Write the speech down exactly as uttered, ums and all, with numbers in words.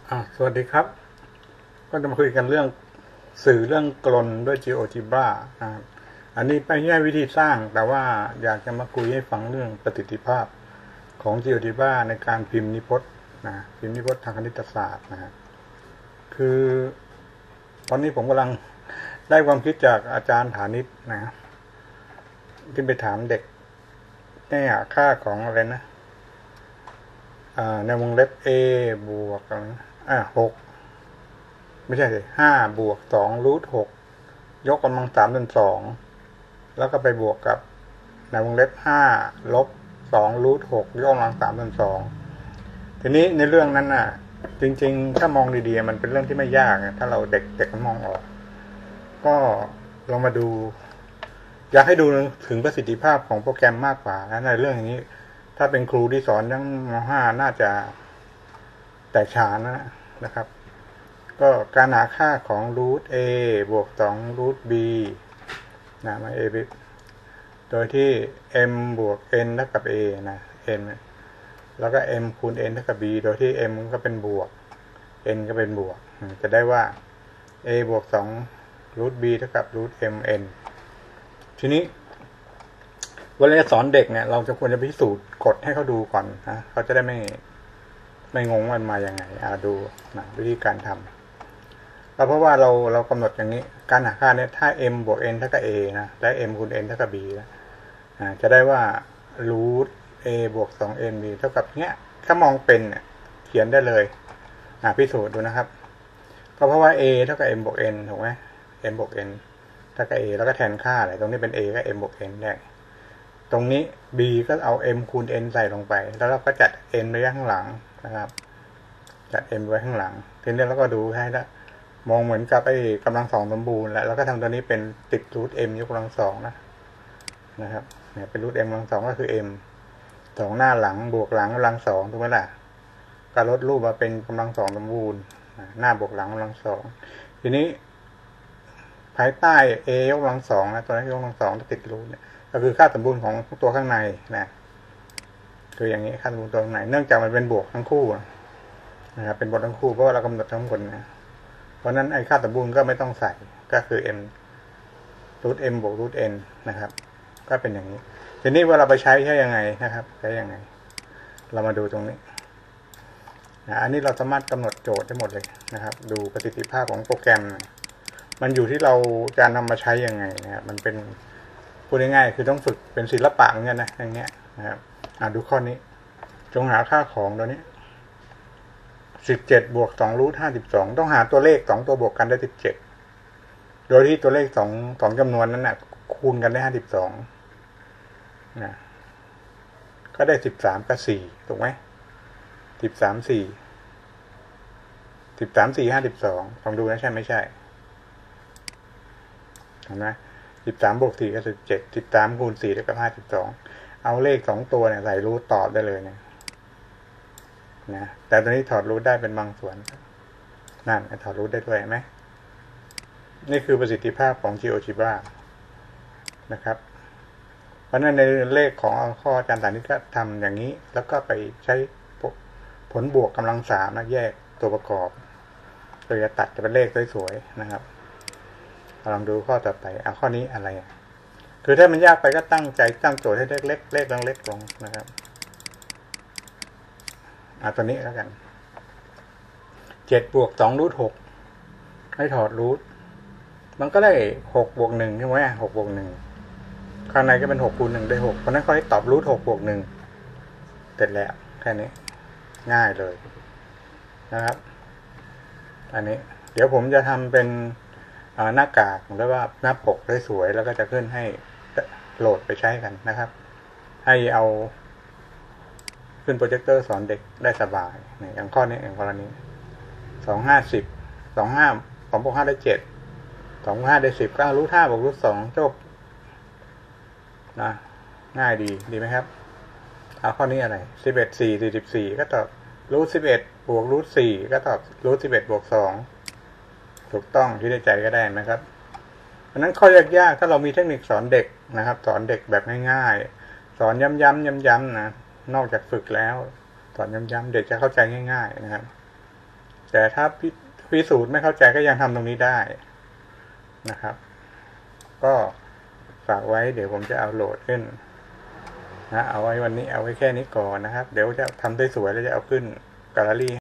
อ่าสวัสดีครับก็จะมาคุยกันเรื่องสื่อเรื่องกลอนด้วย GeoGebra นะครับอันนี้ไม่ใช่วิธีสร้างแต่ว่าอยากจะมาคุยให้ฟังเรื่องประสิทธิภาพของ GeoGebra ในการพิมพ์นิพจน์นะพิมพ์นิพจน์ทางคณิตศาสตร์นะฮะคือตอนนี้ผมกำลังได้ความคิดจากอาจารย์ฐานิชนะที่ไปถามเด็กเนี่ยค่าของอะไรนะในวงเล็บ a บวกอะไรนะอ่าหกไม่ใช่สิห้าบวกสองรูทหกยกกำลังสามส่วนสองแล้วก็ไปบวกกับในวงเล็บห้าลบสองรูทหกยกกำลังสามส่วนสองทีนี้ในเรื่องนั้นน่ะจริงๆถ้ามองดีๆมันเป็นเรื่องที่ไม่ยากถ้าเราเด็กเด็กมันมองออกก็ลองมาดูอยากให้ดูถึงประสิทธิภาพของโปรแกรมมากกว่าในเรื่องอย่างนี้ถ้าเป็นครูที่สอนยังม.ห้า น่าจะแตกฉานนะนะครับก็การหาค่าของ รูท a บวกสอง รูท b นะมา a โดยที่ m บวก n เท่ากับ a นะ n แล้วก็ m คูณ n เท่ากับ b โดยที่ m ก็เป็นบวก n ก็เป็นบวกจะได้ว่า a บวกสอง รูท b เท่ากับ รูท m n ทีนี้เวลาจะสอนเด็กเนี่ยเราจะควรจะพิสูจน์กฎให้เขาดูก่อนนะเขาจะได้ไม่ไม่งงมันมาอย่างไงอ่าดูนะวิธีการทำแล้วเพราะว่าเราเรากำหนดอย่างนี้การหาค่าเนี่ยถ้า m บวก n เท่ากับ a นะและ m คูณ n เท่ากับ b นะอ่าจะได้ว่า รูท a บวกสอง n b เท่ากับเนี้ยถ้ามองเป็นเนี่ยเขียนได้เลยอ่าพิสูจน์ดูนะครับก็เพราะว่า a เท่ากับ m บวก n ถูกไหม m บวก n เท่ากับ a แล้วก็แทนค่าอะไรตรงนี้เป็น a ก็ m บวก n ได้ตรงนี้ b ก็เอา m คูณ n ใส่ลงไปแล้วเราก็จัด n ไว้ข้างหลังนะครับจัด m ไว้ข้างหลังทีนี้เราก็ดูให้ละมองเหมือนกับไอ้กำลังสองสมบูรณ์แล้วแล้วก็ทำตัวนี้เป็นติดรูท m ยกกำลังสองนะนะครับเนี่ยเป็นรูท m กำลังสองก็คือ m สองหน้าหลังบวกหลังกำลังสองถูกไหมล่ะก็ลดรูปมาเป็นกำลังสองสมบูรณ์หน้าบวกหลังกำลังสองทีนี้ภายใต้ a ยกกำลังสองนะตัวนี้ยกกำลังสองติดรูทเนี่ยก็คือค่าสมบูรณ์ของตัวข้างในนะคืออย่างนี้ค่าสมบูรณ์ตัวข้างในเนื่องจากมันเป็นบวกทั้งคู่นะครับเป็นบวกทั้งคู่เพราะว่าเรากำหนดทั้งหมดนะเพราะนั้นไอ้ค่าสมบูรณ์ก็ไม่ต้องใส่ก็คือ m รูท m บวกรูท n นะครับก็เป็นอย่างนี้ทีนี้ว่าเราไปใช้ใช้ยังไงนะครับใช้ยังไงเรามาดูตรงนี้นะอันนี้เราสามารถกำหนดโจทย์ได้หมดเลยนะครับดูประสิทธิภาพของโปรแกรมมันอยู่ที่เราจะนำมาใช้ยังไงนะครับมันเป็นพูดง่ายๆคือต้องฝึกเป็นศิลปะเหมือนกันนะอย่างเงี้ยนะครับอ่าดูข้อนี้จงหาค่าของตัวนี้สิบเจ็ดบวกสองรูทห้าสิบสองต้องหาตัวเลขสองตัวบวกกันได้สิบเจ็ดโดยที่ตัวเลขสองสองจำนวนนั้นน่ะคูณกันได้ห้าสิบสองนะก็ได้สิบสามกับสี่ถูกไหมสิบสามสี่สิบสามสี่ห้าสิบสองลองดูนะใช่ไม่ใช่เห็นไหมสิบสามบวกสี่ก็สิบเจ็ดสิบสามคูณสี่ได้กับห้าสิบสองเอาเลขสองตัวเนี่ยใส่รูทตอบได้เลยเนี่ยนะแต่ตอนนี้ถอดรูทได้เป็นบางส่วนนั่นถอดรูทได้ด้วยไหมนี่คือประสิทธิภาพของ GeoGebra นะครับเพราะนั้นในเลขของข้ออาจารย์ฐานิชก็ทำอย่างนี้แล้วก็ไปใช้ผลบวกกำลังสามนะแยกตัวประกอบโดยจะตัดจะเป็นเลขสวยๆนะครับลองดูข้อต่อไปเอาข้อนี้อะไรคือถ้ามันยากไปก็ตั้งใจตั้งโจทย์ให้เล็กๆเลขเล็กๆลงนะครับเอาตัวนี้แล้วกันเจ็ดบวกสองรูทหกให้ถอดรูทมันก็ได้หกบวกหนึ่งใช่ไหมหกบวกหนึ่งข้างในก็เป็นหกคูณหนึ่งได้หกเพราะนั้นเขาให้ตอบรูทหกบวกหนึ่งเสร็จแล้วแค่นี้ง่ายเลยนะครับอันนี้เดี๋ยวผมจะทำเป็นหน้ากากหรือว่าหน้าปกได้สวยแล้วก็จะขึ้นให้โหลดไปใช้กันนะครับให้เอาขึ้นโปรเจคเตอร์สอนเด็กได้สบายอย่างข้อนี้อย่างกรณีสองห้าสิบสองห้าสองบวกห้าได้เจ็ดสองห้าได้สิบก็รูทห้าบวกรูทสองจบนะง่ายดีดีไหมครับเอาข้อนี้อะไรสิบเอ็ดสี่สี่สิบสี่ก็ตอบรูทสิบเอ็ดบวกรูทสี่ก็ตอบรูทสิบเอ็ดบวกสองถูกต้องที่ได้ใจก็ได้นะครับเพราะนั้นข้อยากๆถ้าเรามีเทคนิคสอนเด็กนะครับสอนเด็กแบบง่ายๆสอนย้ำๆย้ำๆนะนอกจากฝึกแล้วสอนย้ำๆเด็กจะเข้าใจง่ายๆนะครับแต่ถ้าพิสูจน์ไม่เข้าใจก็ยังทำตรงนี้ได้นะครับก็ฝากไว้เดี๋ยวผมจะเอาโหลดขึ้นนะเอาไว้วันนี้เอาไว้แค่นี้ก่อนนะครับเดี๋ยวจะทำได้สวยแล้วจะเอาขึ้นแกลเลอรี่